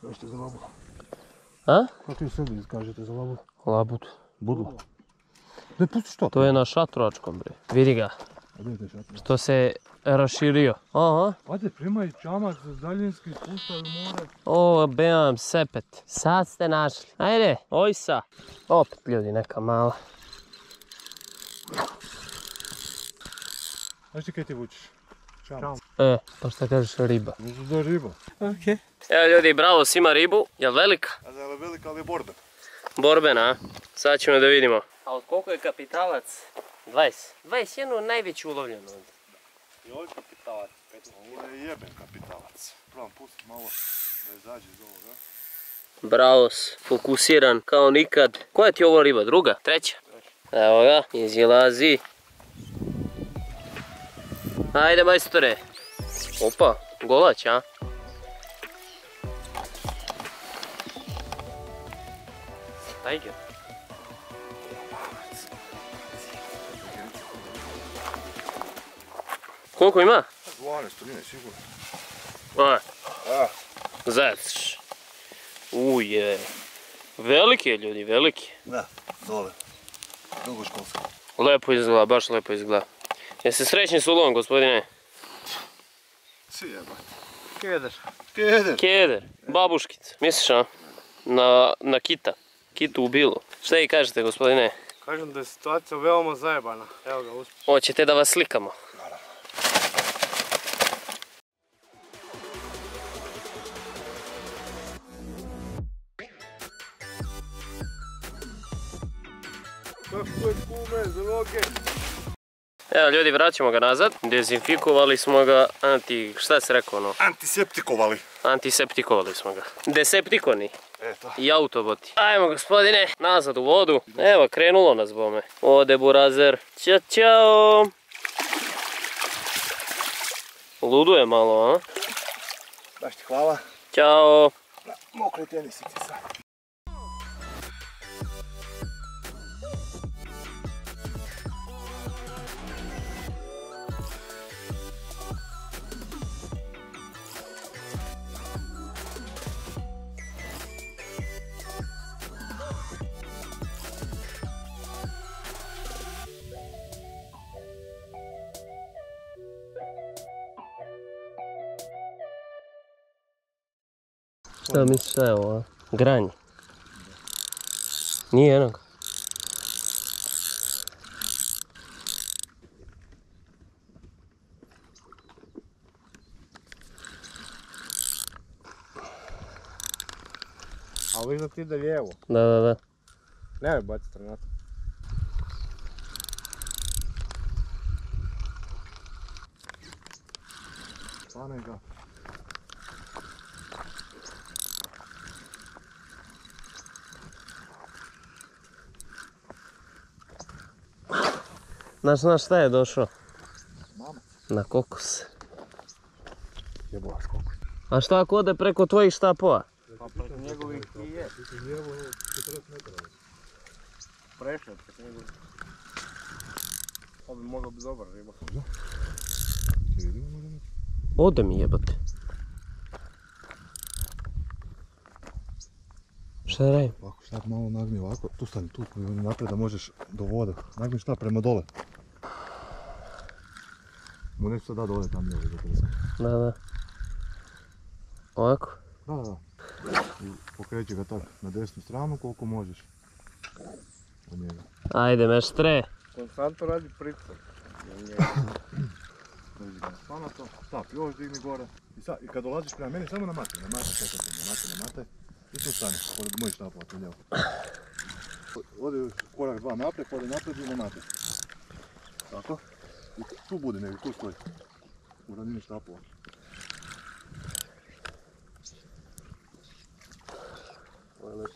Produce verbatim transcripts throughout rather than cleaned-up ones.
kažete za labu? A? Kako vi sebi kažete za labu? Labud. Budla. Ne, pusti što? To je na šatrovačkom, bre. Vidi ga. A gdje je taj šator? Što se raširio. Aha. Ajde, primaj čamac za daljinski, spuštaj u more. O, beam, sepet. Sad ste našli. Ajde, ojsa. Opet ljudi, neka mala. Znaš ti kaj ti vučiš? Čamac. E, pa šta kažeš riba? Mislim da je riba. Okej. Evo ljudi, bravo, ima ribu. Jel velika? A da je velika, ali je borben. Borbena, a? Sad ćemo da vidimo. A od koliko je kapitalac? dvadeset. dvadeset jednu najveću ulovljenu. I ovo je kapitalac. Ovo je jeben kapitalac. Probam pustit malo da izađe iz ovoga. Bravos, fokusiran kao nikad. Koja ti je ovo riba? Druga? Treća? Evo ga, izlazi. Ajde majstore. Opa, golać, a? Tiger. Koliko ima? dvanaest, trinaest sigurno. A, A, zajac. Uje. Veliki je ljudi, veliki. da, dole. Dugoškolski. Lepo izgleda, baš lepo izgleda. Jeste srećni s ulovom, gospodine? Si jebati. Keder. Keder. Keder, babuškica, misliš a? Na, na kita, kitu u bilu. Šta vi kažete, gospodine? Kažem da je situacija veoma zajebana. Evo ga, uspješno. Hoćete da vas slikamo? Kako je kume za noge? Evo ljudi, vraćamo ga nazad. Dezinfikovali smo ga, anti... šta se rekao ono? Antiseptikovali. Antiseptikovali smo ga. Deceptikoni. Eto. I autoboti. Ajmo gospodine, nazad u vodu. Evo, krenulo nas bome. Ode burazer. Ćao, čao. Luduje malo, a? Baš ti hvala. Ćao. Mokre tenisice sad. Šta misliš šta je ovo, a? Granj. Nije jednog. A viš da ti ide lijevo. Da, da, da. Nemoj baciti Renato. Stane ga. Znaš na šta je došao? Mama. Na kokos. Jebovaš koliko. A šta ako ode preko tvojih štapova? Pa preko njegovih i je. Ti lijevo četrdeset metara. Prešao preko njegovih. Ovo bi mogao biti dobar riba. Ode mi jebate. Šta da radim? Ovako štap malo nagni ovako, tu stani, tu naprijed da možeš do vode. Nagni štap prema dole. Mu neću sad da dole tam je ovdje prska. Da, da. Ovako? Da, da, da. I pokreći ga tako na desnu stranu koliko možeš. Od njega. Ajde meštre. Konstantno radi pricor. Drži ga spanato. Štap još digni gore. I, sad, I kad dolaziš prema meni samo na mate, na mate, čekaj se, na mate, na mate. I tu stani, pored mojih štapova, tu lijevo. Ode korak dva naprijed, ode naprijed i na mate. Tako. I tu bude negdje, tu stoji. U ravnini štapova. Ovo je lepo.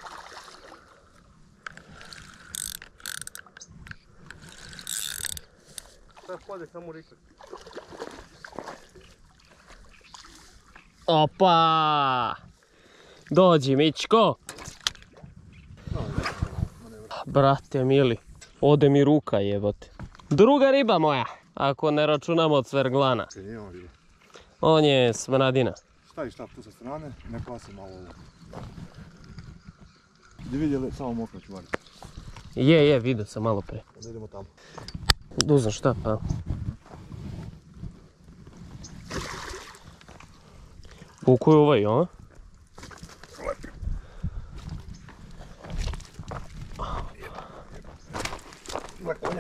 Sad hode samo rikati. Opa! Dođi Mičko! Brate mili, ode mi ruka jebote. Druga riba moja, ako ne računamo od cverglana. Nije on riba. On je smradina. staviš štap tu sa strane i nek vasi malo ovo. Gdje vidjeli, samo mokro ću variti. Je, je, vidio sam malo pre. Onda idemo tamo. Uzam štap, a? Koliko je ovaj, a? Lepi. Ima konja.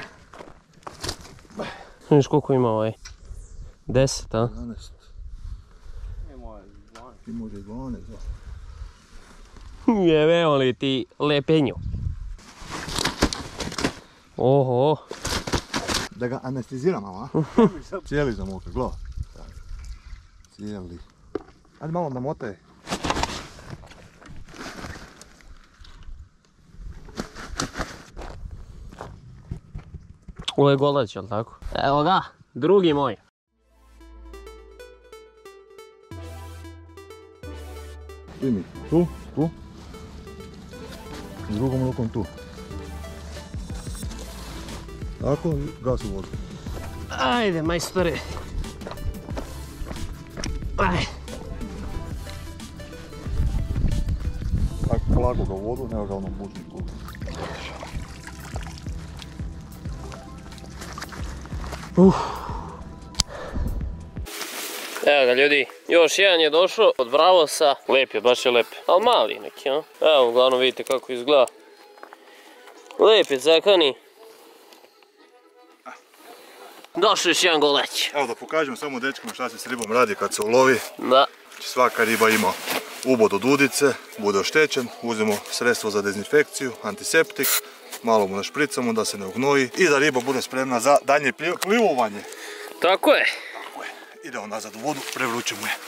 Vidiš koliko ima ovaj? Deset, a? jedanaest. Ima dvanaest. I može i dvanaest, da. Jebeo li ti lepenju? Oho. Da ga anesteziram, a? Cijeli zamokre, glava. Cijeli. Ajde malo namotaj. Ovo je golać, jel tako? Evo ga, drugi moj. Primi, tu, tu. I drugom rukom tu. Tako, gas u vodu. Ajde, majstore. Aj. Tako, polako ga u vodu, nema ga onom mužniku. Uf. Evo ga ljudi, još jedan je došao od Bravosa. Lep je, baš je lep. Ali mali neki, a? Evo, uglavnom vidite kako izgleda. Lep je, zakani. Došao još jedan goleć. Evo da pokažem samo dečkama šta se s ribom radi kad se ulovi. Da. Svaka riba ima ubod od udice, bude oštećen, uzmemo sredstvo za dezinfekciju, antiseptik, malo mu našpricamo da se ne ugnoji i da riba bude spremna za daljnje plivovanje. Tako je. Idemo nazad u vodu, prevrućemo je.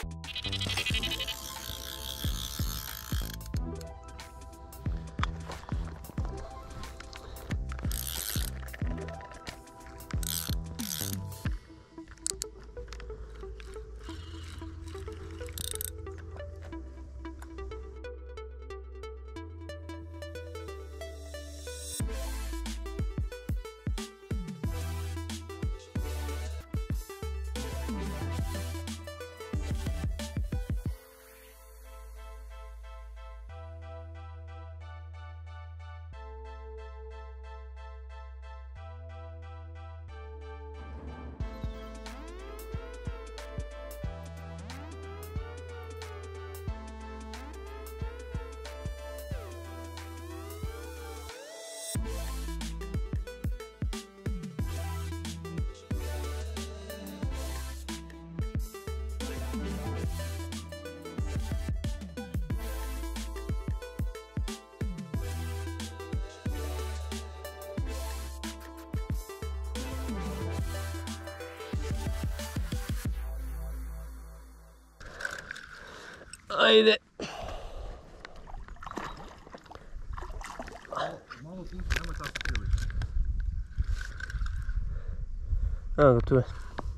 Ajde. Evo ga, tu je.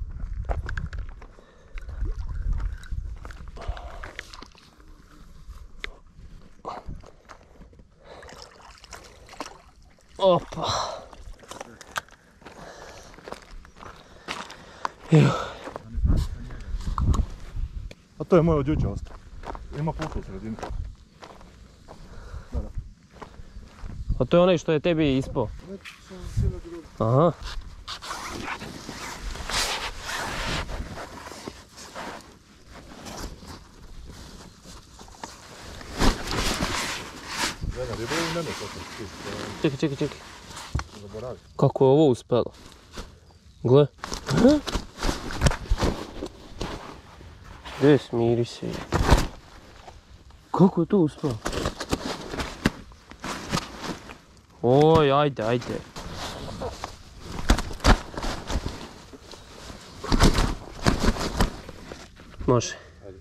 Opa. Evo. A to je moj od jučer ostao. Ima pušta u sredini. Da, da. A to je onaj što je tebi ispao? Aha. Gledaj, riba ili ne nešto? Čekaj, čekaj, čekaj. Zaboravi. Kako je ovo uspelo? Gle. Aha. Gdje smiri se? Kako je to uspelo? Oj, ajde, ajde. Može.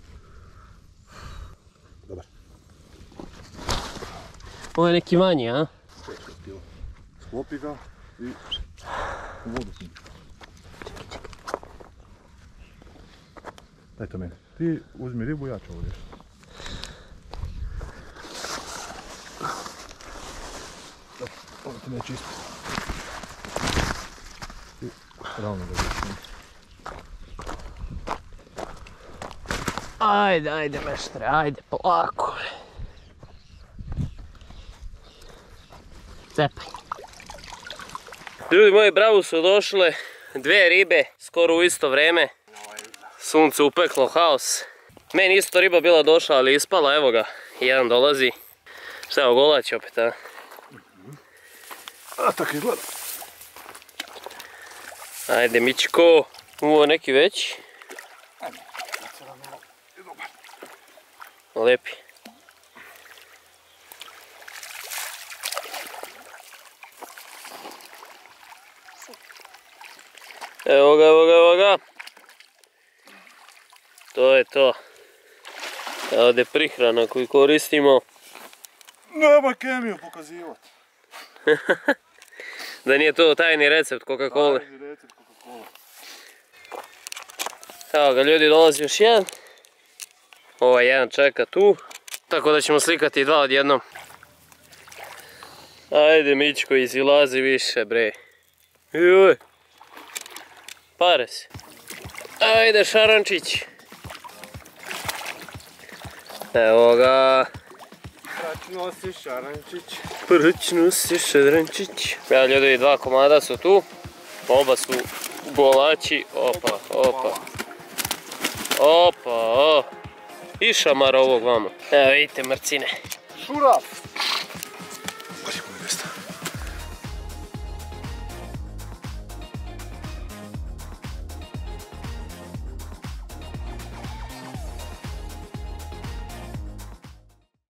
Dobar. Ovo je neki manji, a? Sklopi ga i u vodu s njim. Daj to meni. Ti uzmi ribu, ja ću ovo riješiti. Ovo ti neće ispiti. I ravno ga riješiti. Ajde, ajde meštre, ajde, polako. Cepaj. Ljudi moji, bravo su došle dve ribe, skoro u isto vreme. Sunce upeklo, haos. Meni isto riba bila došla, ali ispala, evo ga, jedan dolazi. Šta je ovo, golać opet, a? A, tako izgleda. Ajde, Mičko, ovo neki veći. Lepi. Evo ga, evo ga, evo ga. To je to. Ovdje prihrana koju koristimo. Nema kemiju pokazivati. Da nije to tajni recept Coca-Cola. Tajni recept Coca-Cola. Evo ga ljudi, dolazi još jedan. Ovaj jedan čeka tu. Tako da ćemo slikati dva odjednom. Ajde Mičko, izlazi više bre. Joj. Pare se. Ajde šarančić. Evo ga. Praćno si šarančić. Praćno si šarančić. Evo ljudi, dva komada su tu. Oba su golači. Opa, opa. Opa, o. I šamar ovog vamo. Evo vidite mrcine. Šuraf.